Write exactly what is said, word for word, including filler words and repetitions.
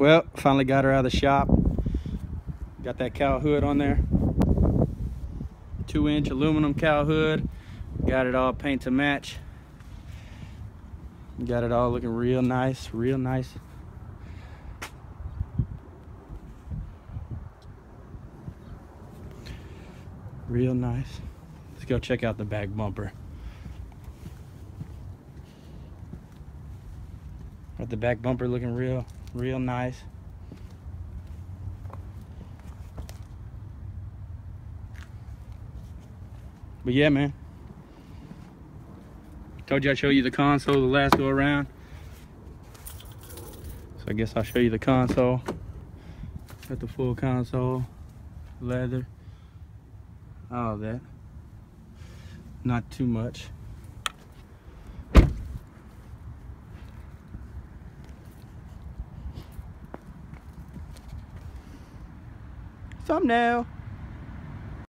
Well, finally got her out of the shop. Got that cowl hood on there. Two inch aluminum cowl hood. Got it all paint to match. Got it all looking real nice, real nice. Real nice. Let's go check out the back bumper. Got the back bumper looking real, real nice. But yeah, man. Told you I'd show you the console the last go around. So I guess I'll show you the console. Got the full console, leather, all of that. Not too much. Thumbnail.